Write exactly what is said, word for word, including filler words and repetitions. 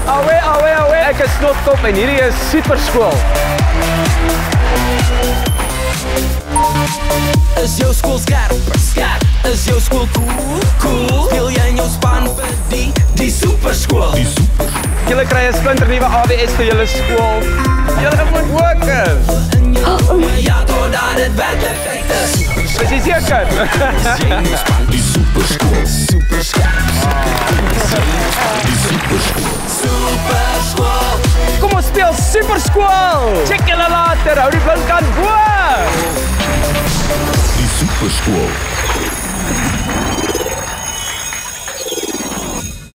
Awe, awe, awe. Ek is Snotkop en hierdie is Superskool. Is jou skool skerp? Skerp. Is jou skool cool? Cool. Speel jy in jou span vir die, die Superskool? Die Superskool. Julle kry 'n splinternuwe A W S vir julle skool. Julle moet ook is. In jou ja, totdat dit werklikheid is. Is jy seker? Die Superskool. Superskerp. Die Superskool. Superskool. Kom ons speel Superskool. Check julle later. Hou die blinkkant bo. Die Superskool.